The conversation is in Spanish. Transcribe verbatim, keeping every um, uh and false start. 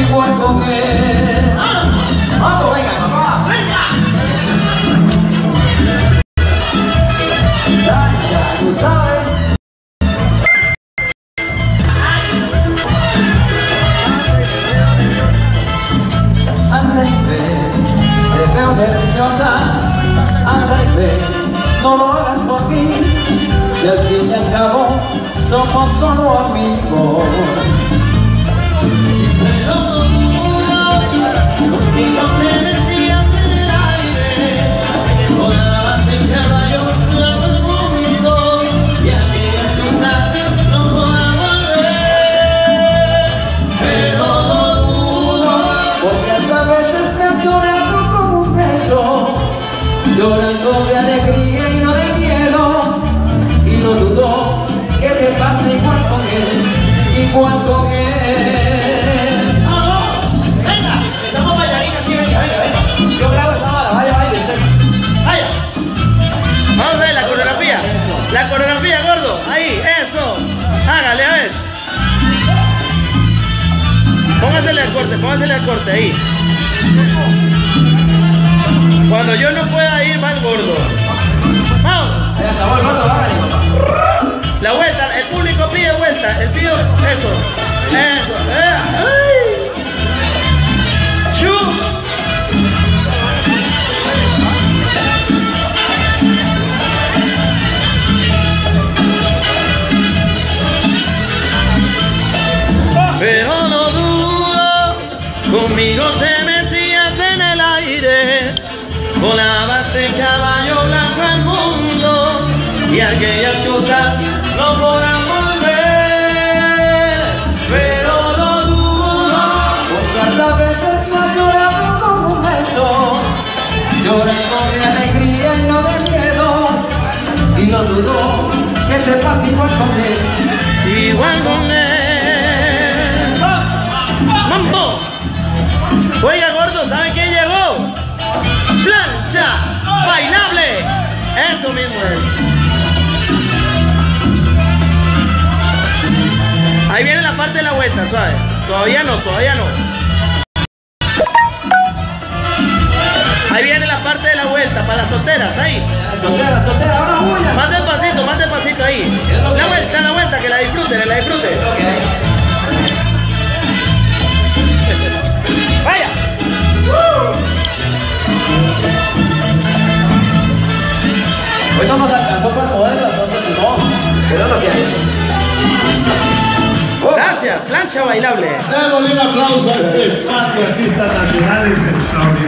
igual con él. ¡Vamos, venga, papá! ¡Venga! Ya tú sabes. Anda y ve, te veo nerviosa. Anda y ve, no lo hagas por mí. Si al fin y al cabo somos solo amigos. Pero no dudo, contigo te decías en el aire, volabas en caballo blanco el mundo, y aquellas cosas no podamos ver. Pero no dudo, Porque hasta veces me han llorado como un beso, llorando de alegría y no de miedo. Y no dudo que te pase igual con él, igual con él. ¡vamos! ¡Venga! Estamos bailarines aquí, venga, venga, venga. Yo grabo esta vara, vaya, vaya, usted. ¡Vaya! Vamos a ver la coreografía. La coreografía, gordo. Ahí, eso. Hágale, a ver. Póngasele al corte, póngasele al corte, ahí. Cuando yo no pueda ir, va el gordo. ¡Vamos! Vaya sabor, gordo, bájale, papá. La vuelta, el público pide vuelta, el pide eso, eso, eh, ay. Chu. Pero no dudo, conmigo te mecías en el aire, volabas en caballo blanco al mundo, y aquellas cosas no podamos ver, pero no dudo. Porque hasta veces me han llorado como un beso, llorando de alegría y no de miedo. Y no dudo que te pase igual con él, Igual con él. ¡Mambo! Oiga, gordo, ¿sabe quién llegó? ¡Plancha! ¡Bailable! Eso mismo es. Ahí viene la parte de la vuelta, suave. Todavía no, todavía no. Ahí viene la parte de la vuelta para las solteras, ahí. soltera, soltera, ahora bulla. Más despacito, más despacito ahí. La vuelta, la vuelta, que la disfruten, que la disfruten. ¡Vaya! Hoy no nos alcanzó para moverla, entonces no, pero lo que hay. Gracias, plancha bailable. Démosle un aplauso a este par de artistas nacionales extraordinarios.